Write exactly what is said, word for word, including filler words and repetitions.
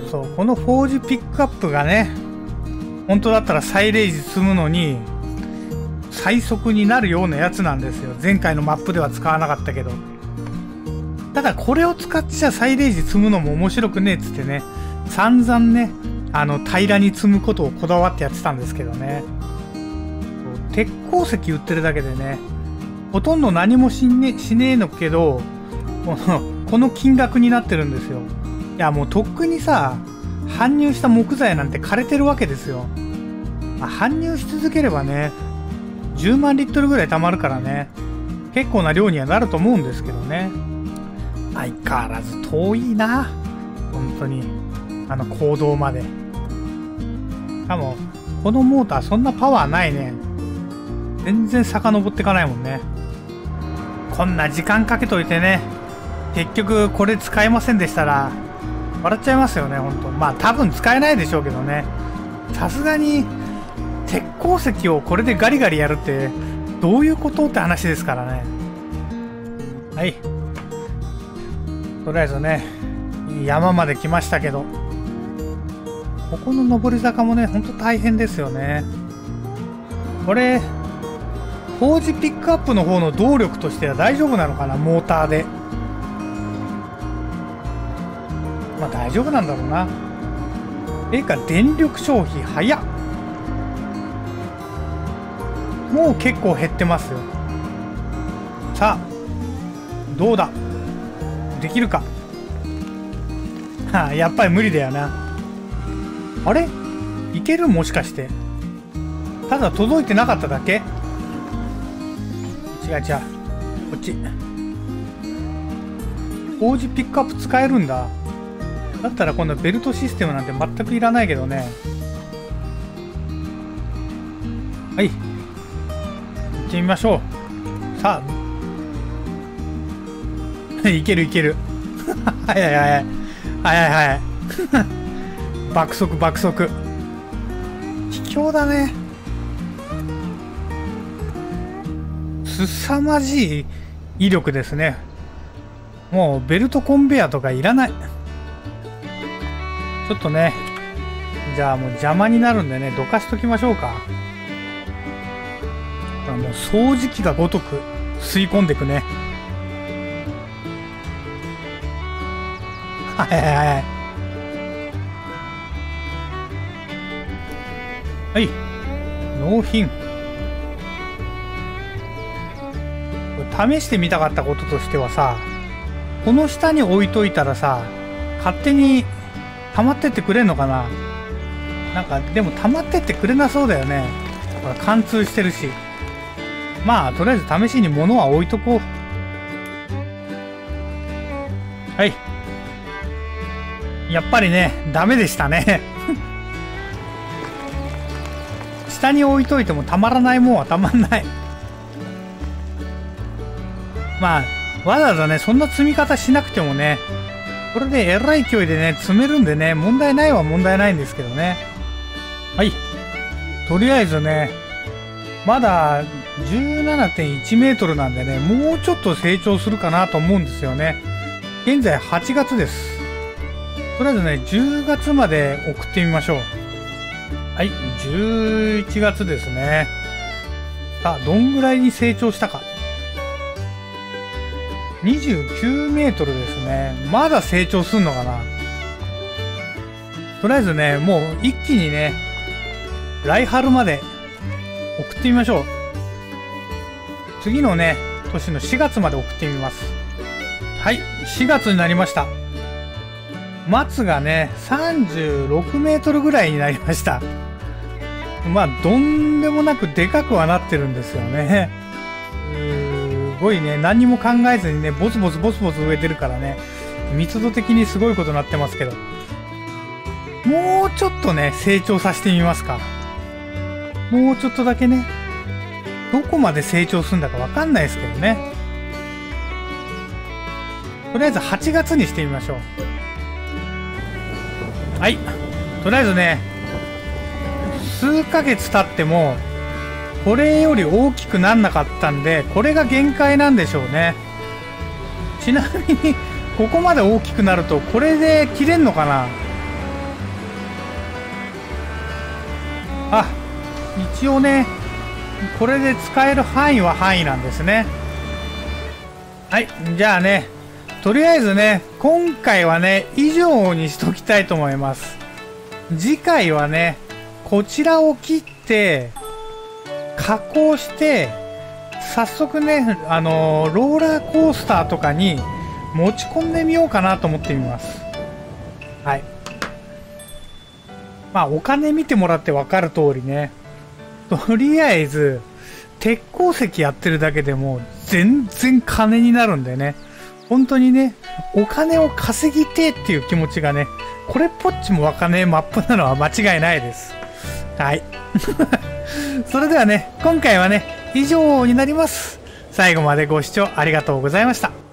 そう、このフォージピックアップがね、本当だったらサイレージ積むのに最速になるようなやつなんですよ。前回のマップでは使わなかったけど。ただこれを使っちゃサイレージ積むのも面白くねえっつってね、散々ね、あの平らに積むことをこだわってやってたんですけどね。鉄鉱石売ってるだけでね、ほとんど何もしね、しねえのけど、この、この金額になってるんですよ。いやもうとっくにさ、搬入した木材なんて枯れてるわけですよ。まあ、搬入し続ければね、じゅうまんリットルぐらい溜まるからね、結構な量にはなると思うんですけどね。相変わらず遠いな、本当に。あの坑道まで。しかも、このモーターそんなパワーないね。全然遡ってかないもんね。こんな時間かけといてね、結局これ使えませんでしたら、笑っちゃいますよね、ほんと。まあ多分使えないでしょうけどね。さすがに、鉄鉱石をこれでガリガリやるって、どういうことって話ですからね。はい。とりあえずね、山まで来ましたけど、ここの上り坂もね、ほんと大変ですよね。これ、フォージピックアップの方の動力としては大丈夫なのかな、モーターで。まあ大丈夫なんだろうな。えか、電力消費早っ。もう結構減ってますよ。さあ、どうだ、できるか。はあ、やっぱり無理だよな。あれ、いける？もしかして。ただ届いてなかっただけ？違う違う。こっち。フォージピックアップ使えるんだ。だったらこのベルトシステムなんて全くいらないけどね。はい。行ってみましょう。さあ。いけるいける。はいはいはい。はいはいはい。爆速爆速。卑怯だね。すさまじい威力ですね。もうベルトコンベヤーとかいらない。ちょっとね、じゃあもう邪魔になるんでね、どかしときましょうか。あの掃除機がごとく吸い込んでいくね。はいはいはい。はい。納品。試してみたかったこととしてはさ、この下に置いといたらさ、勝手に溜まってってくれんのかな。なんか、でも溜まってってくれなそうだよね。ほら、貫通してるし。まあ、とりあえず試しに物は置いとこう。はい。やっぱりね、ダメでしたね。下に置いといてもたまらないもんはたまんない。まあ、わざわざね、そんな積み方しなくてもね、これでえらい勢いでね、積めるんでね、問題ないは問題ないんですけどね。はい。とりあえずね、まだ じゅうななてんいちメートルなんでね、もうちょっと成長するかなと思うんですよね。現在はちがつです。とりあえずね、じゅうがつまで送ってみましょう。はい、じゅういちがつですね。さあ、どんぐらいに成長したか。にじゅうきゅうメートルですね。まだ成長すんのかな。とりあえずね、もう一気にね、来春まで送ってみましょう。次のね、年のしがつまで送ってみます。はい、しがつになりました。松がね、さんじゅうろくメートルぐらいになりました。まあ、どんでもなくでかくはなってるんですよね。すごいね、何にも考えずにね、ボツボツボツボツ植えてるからね、密度的にすごいことになってますけど。もうちょっとね、成長させてみますか。もうちょっとだけね、どこまで成長するんだかわかんないですけどね。とりあえずはちがつにしてみましょう。はい。とりあえずね、数ヶ月経っても、これより大きくなんなかったんで、これが限界なんでしょうね。ちなみに、ここまで大きくなると、これで切れんのかな？ あ、一応ね、これで使える範囲は範囲なんですね。はい、じゃあね、とりあえずね、今回はね、以上にしときたいと思います。次回はね、こちらを切って、加工して、早速ね、あのー、ローラーコースターとかに持ち込んでみようかなと思ってみます。はい。まあ、お金見てもらってわかる通りね、とりあえず、鉄鉱石やってるだけでも全然金になるんでね、本当にね、お金を稼ぎてっていう気持ちがね、これっぽっちもわかんねえマップなのは間違いないです。はい。それではね、今回はね、以上になります。最後までご視聴ありがとうございました。